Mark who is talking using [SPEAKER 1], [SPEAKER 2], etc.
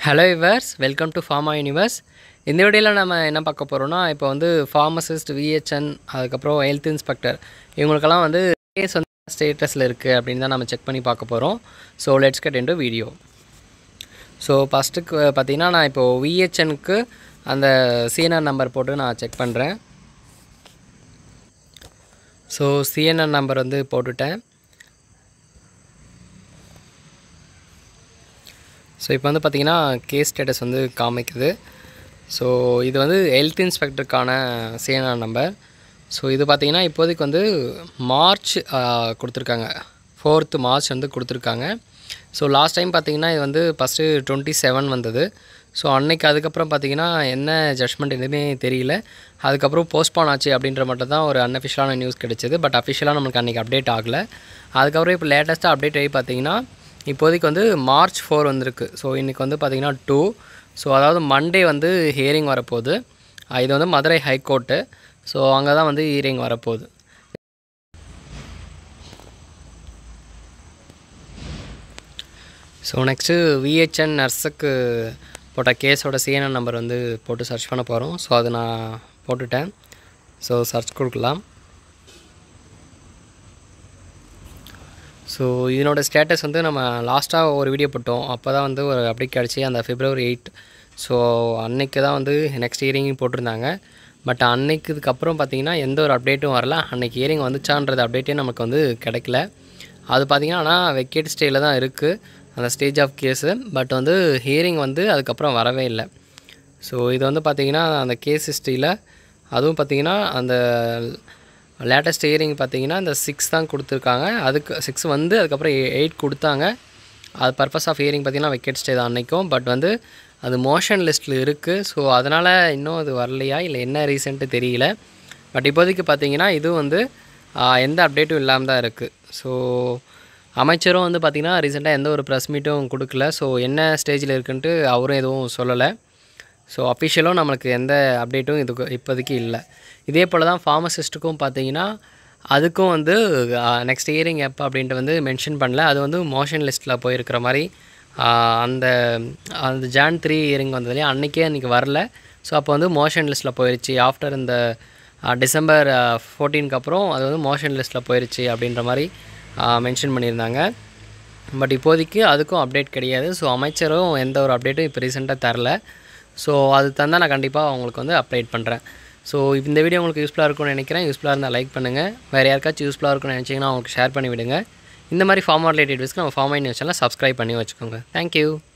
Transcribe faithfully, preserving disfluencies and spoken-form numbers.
[SPEAKER 1] Hello viewers, welcome to pharma universe. இந்த வீடியோவில் நம்ம என்ன பார்க்க போகிறோம்னா, இப்போ வந்து ஃபார்மசிஸ்ட், விஹெச்என், அதுக்கப்புறம் ஹெல்த் இன்ஸ்பெக்டர் இவங்களுக்கெல்லாம் வந்து கேஸ் வந்து ஸ்டேட்டஸில் இருக்குது அப்படின்னு தான் நம்ம செக் பண்ணி பார்க்க போகிறோம். So let's get into video. So ஃபஸ்ட்டுக்கு பார்த்தீங்கன்னா, நான் இப்போது விஹெச்எனுக்கு அந்த சிஎன்ஆர் நம்பர் போட்டு நான் செக் பண்ணுறேன். ஸோ சிஎன்ஆர் நம்பர் வந்து போட்டுட்டேன். ஸோ இப்போ வந்து பார்த்திங்கன்னா கேஸ் ஸ்டேட்டஸ் வந்து காமிக்குது. ஸோ இது வந்து ஹெல்த் இன்ஸ்பெக்டருக்கான சிஎன்ஆர் நம்பர். ஸோ இது பார்த்திங்கன்னா இப்போதைக்கு வந்து மார்ச் கொடுத்துருக்காங்க, ஃபோர்த்து மார்ச் வந்து கொடுத்துருக்காங்க. ஸோ லாஸ்ட் டைம் பார்த்திங்கன்னா இது வந்து ஃபஸ்ட்டு டுவெண்ட்டி செவன் வந்தது. ஸோ அன்றைக்கி அதுக்கப்புறம் பார்த்திங்கன்னா என்ன ஜட்ஜ்மெண்ட் எதுவுமே தெரியல. அதுக்கப்புறம் போஸ்ட்பான் ஆச்சு அப்படின்ற மட்டும் தான் ஒரு அன்அஃபிஷியலான நியூஸ் கிடைச்சிது. பட் அஃபிஷியலாக நம்மளுக்கு அன்றைக்கி அப்டேட் ஆகலை. அதுக்கப்புறம் இப்போ லேட்டஸ்ட்டாக அப்டேட் ஆகி பார்த்திங்கன்னா இப்போதைக்கு வந்து மார்ச் ஃபோர் வந்திருக்கு. ஸோ இன்றைக்கி வந்து பார்த்திங்கன்னா டூ. ஸோ அதாவது மண்டே வந்து ஹியரிங் வரப்போகுது. இது வந்து மதுரை ஹைகோர்ட்டு. ஸோ அங்கே தான் வந்து ஹியரிங் வரப்போகுது. ஸோ நெக்ஸ்ட்டு விஹெச்என் நர்ஸுக்கு போட்ட கேஸோட சிஎன்ஆர் நம்பர் வந்து போட்டு சர்ச் பண்ண போகிறோம். ஸோ அது நான் போட்டுட்டேன். ஸோ சர்ச் கொடுக்கலாம். ஸோ இதனோட ஸ்டேட்டஸ் வந்து நம்ம லாஸ்ட்டாக ஒரு வீடியோ போட்டோம். அப்போ தான் வந்து ஒரு அப்டேட் கிடச்சி, அந்த ஃபிப்ரவரி எயிட். ஸோ அன்றைக்கி தான் வந்து நெக்ஸ்ட் ஹியரிங் போட்டிருந்தாங்க. பட் அன்றைக்கு இதுக்கப்புறம் பார்த்திங்கன்னா எந்த ஒரு அப்டேட்டும் வரல. அன்றைக்கி ஹியரிங் வந்துச்சான்றது அப்டேட்டே நமக்கு வந்து கிடைக்கல. அது பார்த்திங்கன்னா ஆனால் வெக்கேட் ஸ்டேயில் தான் இருக்குது அந்த ஸ்டேஜ் ஆஃப் கேஸு. பட் வந்து ஹியரிங் வந்து அதுக்கப்புறம் வரவே இல்லை. ஸோ இது வந்து பார்த்திங்கன்னா அந்த கேஸ் ஹிஸ்ட்ரியில் அதுவும் பார்த்திங்கன்னா அந்த லேட்டஸ்ட் ஹியரிங் பார்த்திங்கன்னா இந்த சிக்ஸ் தான் கொடுத்துருக்காங்க. அதுக்கு சிக்ஸ் வந்து அதுக்கப்புறம் எயிட் கொடுத்தாங்க. அது பர்பஸ் ஆஃப் ஹியரிங் பார்த்திங்கன்னா வெக்கேட் ஸ்டே தான் அன்றைக்கும். பட் வந்து அது மோஷன் லிஸ்ட்டில் இருக்குது. ஸோ அதனால் இன்னும் அது வரலையா இல்லை என்ன ரீசன்ட்டு தெரியல. பட் இப்போதைக்கு பார்த்திங்கன்னா இதுவும் வந்து எந்த அப்டேட்டும் இல்லாமல் தான் இருக்குது. ஸோ அமைச்சரும் வந்து பார்த்திங்கன்னா ரீசெண்டாக எந்த ஒரு ப்ரெஸ் மீட்டும் கொடுக்கல. ஸோ என்ன ஸ்டேஜில் இருக்குன்ட்டு அவரும் எதுவும் சொல்லலை. ஸோ அஃபிஷியலும் நம்மளுக்கு எந்த அப்டேட்டும் இதுக்கு இப்போதைக்கு இல்லை. இதே போல் தான் ஃபார்மசிஸ்ட்டுக்கும் பார்த்திங்கன்னா அதுக்கும் வந்து நெக்ஸ்ட் ஹியரிங் எப்போ அப்படின்ட்டு வந்து மென்ஷன் பண்ணல. அது வந்து மோஷன் லிஸ்ட்டில் போயிருக்கிற மாதிரி அந்த அந்த ஜான் த்ரீ ஹியரிங் வந்ததுலேயே அன்றைக்கே அன்றைக்கி வரல. ஸோ அப்போ வந்து மோஷன் லிஸ்ட்டில் போயிடுச்சு. ஆஃப்டர் இந்த டிசம்பர் ஃபோர்டீனுக்கு அப்புறம் அது வந்து மோஷன் லிஸ்ட்டில் போயிடுச்சு அப்படின்ற மாதிரி மென்ஷன் பண்ணியிருந்தாங்க. பட் இப்போதைக்கு அதுக்கும் அப்டேட் கிடையாது. ஸோ அமைச்சரும் எந்த ஒரு அப்டேட்டும் இப்போ ரீசெண்டாக தரல. ஸோ அது தந்தால் நான் கண்டிப்பாக உங்களுக்கு வந்து அப்டேட் பண்ணுறேன். ஸோ இந்த வீடியோ உங்களுக்கு யூஸ்ஃபுல்லாக இருக்கும்னு நினைக்கிறேன். யூஸ்ஃபுல்லாக இருந்தால் லைக் பண்ணுங்கள். வேறு யாருக்காச்சும் யூஸ்ஃபுல்லாக இருக்கும்னு நினச்சிங்கன்னா அவங்களுக்கு ஷேர் பண்ணி விடுங்க. இந்த மாதிரி ஃபார்மா ரிலேட்டட் வீடியோஸ்க்கு நம்ம ஃபார்மா நியூஸ் சேனலை சப்ஸ்கிரைப் பண்ணி வச்சுக்கோங்க. தேங்க்யூ.